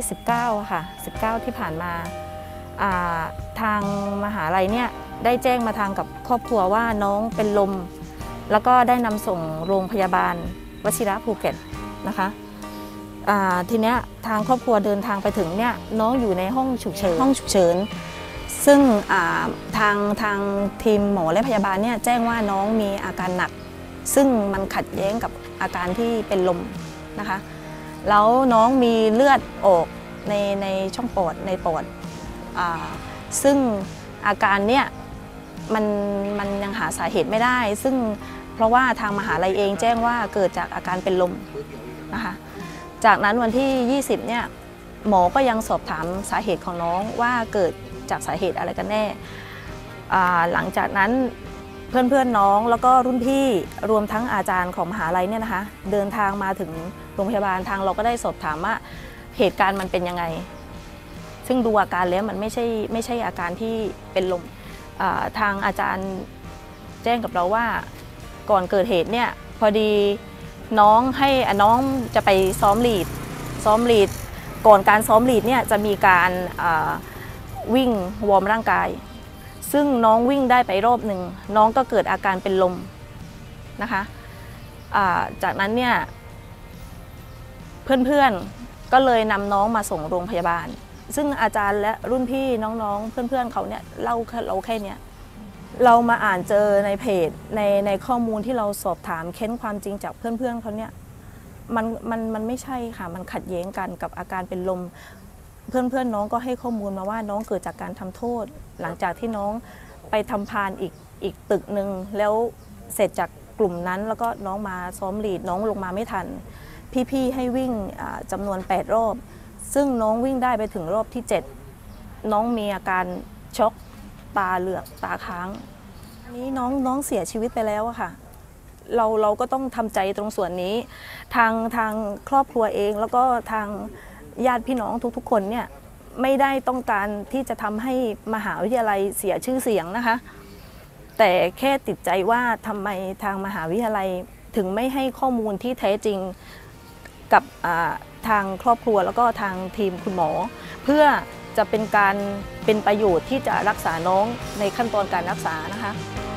19ค่ะ19ที่ผ่านมาทางมหาลัยเนี่ยได้แจ้งมาทางกับครอบครัวว่าน้องเป็นลมแล้วก็ได้นำส่งโรงพยาบาลวชิระภูเก็ตนะคะทีเนี้ยทางครอบครัวเดินทางไปถึงเนี่ยน้องอยู่ในห้องฉุกเฉินซึ่งทางทีมหมอและพยาบาลเนี่ยแจ้งว่าน้องมีอาการหนักซึ่งมันขัดแย้งกับอาการที่เป็นลมนะคะแล้วน้องมีเลือดออกในช่องปอดในปอดซึ่งอาการเนี่ยมันยังหาสาเหตุไม่ได้ซึ่งเพราะว่าทางมหาลัยเองแจ้งว่าเกิดจากอาการเป็นลมนะคะจากนั้นวันที่20เนี่ยหมอก็ยังสอบถามสาเหตุของน้องว่าเกิดจากสาเหตุอะไรกันแน่หลังจากนั้นเพื่อนน้องแล้วก็รุ่นพี่รวมทั้งอาจารย์ของมหาลัยเนี่ยนะคะเดินทางมาถึงโรงพยาบาลทางเราก็ได้สอบถามว่าเหตุการณ์มันเป็นยังไงซึ่งดูอาการแล้วมันไม่ใช่อาการที่เป็นลมทางอาจารย์แจ้งกับเราว่าก่อนเกิดเหตุเนี่ยพอดีน้องจะไปซ้อมลีดก่อนการซ้อมลีดเนี่ยจะมีการวิ่งวอร์มร่างกายซึ่งน้องวิ่งได้ไปรอบหนึ่งน้องก็เกิดอาการเป็นลมนะคะจากนั้นเนี่ยเพื่อนก็เลยนำน้องมาส่งโรงพยาบาลซึ่งอาจารย์และรุ่นพี่น้องๆเพื่อนเขาเนี่ยเล่าเราแค่นี้เรามาอ่านเจอในเพจในข้อมูลที่เราสอบถามเค้นความจริงจากเพื่อนเขาเนี่ยมันไม่ใช่ค่ะมันขัดแย้งกันกับอาการเป็นลมเพื่อนน้องก็ให้ข้อมูลมาว่าน้องเกิดจากการทำโทษหลังจากที่น้องไปทำพานอีกตึกหนึ่งแล้วเสร็จจากกลุ่มนั้นแล้วก็น้องมาซ้อมลีดน้องลงมาไม่ทันพี่ให้วิ่งจำนวน8 รอบซึ่งน้องวิ่งได้ไปถึงรอบที่7น้องมีอาการช็อกตาเหลือกตาค้างอันนี้น้องเสียชีวิตไปแล้วอะค่ะเราก็ต้องทำใจตรงส่วนนี้ทางครอบครัวเองแล้วก็ทางญาติพี่น้องทุกคนเนี่ยไม่ได้ต้องการที่จะทำให้มหาวิทยาลัยเสียชื่อเสียงนะคะแต่แค่ติดใจว่าทำไมทางมหาวิทยาลัยถึงไม่ให้ข้อมูลที่แท้จริงกับทางครอบครัวแล้วก็ทางทีมคุณหมอเพื่อจะเป็นประโยชน์ที่จะรักษาน้องในขั้นตอนการรักษานะคะ